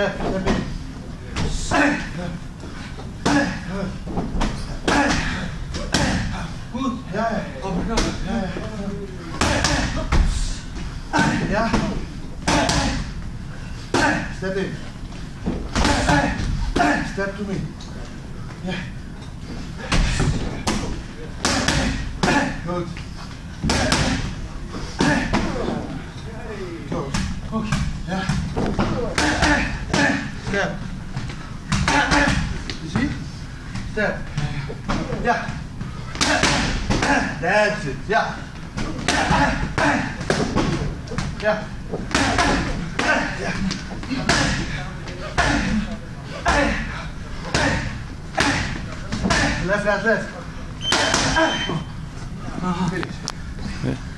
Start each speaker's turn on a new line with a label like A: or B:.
A: Step in. Goed. Ja. Ja. Step in. Step to me. Ja. Goed. Close. Goed. Ja. Step. Je ziet? Step. Ja. That's it. Ja. Ja. Ja. Left, left, left. Finish.